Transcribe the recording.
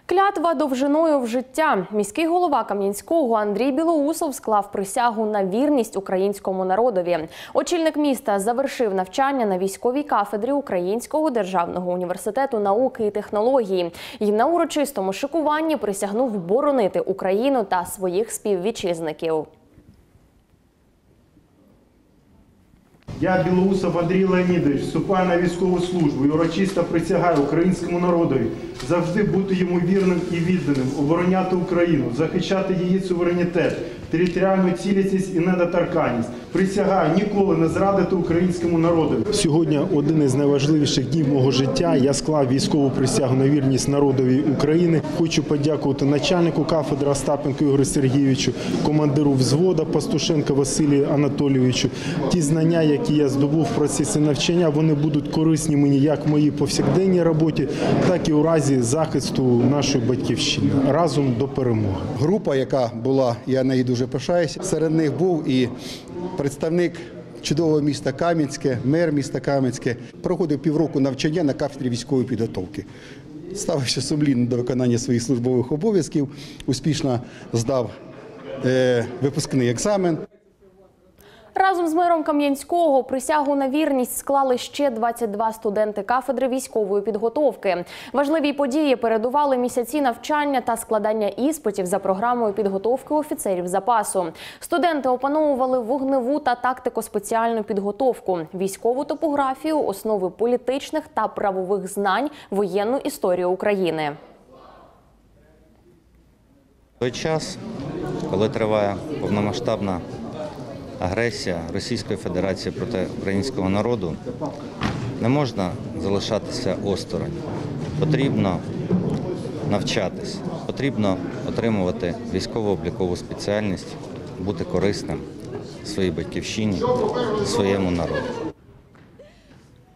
Клятва довжиною в життя. Міський голова Кам'янського Андрій Білоусов склав присягу на вірність українському народові. Очільник міста завершив навчання на військовій кафедрі Українського державного університету науки і технології. І на урочистому шикуванні присягнув боронити Україну та своїх співвітчизників. Я, Білоусов Андрій Леонідович, вступаю на військову службу і урочисто присягаю українському народові завжди бути йому вірним і відданим, обороняти Україну, захищати її суверенітет, територіальну цілісність і недоторканність. Присягаю ніколи не зрадити українському народу. Сьогодні один із найважливіших днів мого життя. Я склав військову присягу на вірність народові України. Хочу подякувати начальнику кафедри Остапенку Ігорю Сергійовичу, командиру взводу Пастушенко Василію Анатолійовичу. Ті знання, які я здобув в процесі навчання, вони будуть корисні мені як в моїй повсякденній роботі, так і у разі захисту нашої батьківщини. Разом до перемоги. Група, яка була, я нею дуже пишаюся, серед них був і представник чудового міста Кам'янське, мер міста Кам'янське. Проходив півроку навчання на кафедрі військової підготовки. Ставився сумлінно до виконання своїх службових обов'язків, успішно здав випускний екзамен. Разом з мером Кам'янського присягу на вірність склали ще 22 студенти кафедри військової підготовки. Важливі події передували місяці навчання та складання іспитів за програмою підготовки офіцерів запасу. Студенти опановували вогневу та тактико-спеціальну підготовку, військову топографію, основи політичних та правових знань, воєнну історію України. В той час, коли триває повномасштабна агресія Російської Федерації проти українського народу, не можна залишатися осторонь. Потрібно навчатись, потрібно отримувати військово-облікову спеціальність, бути корисним своїй батьківщині, своєму народу.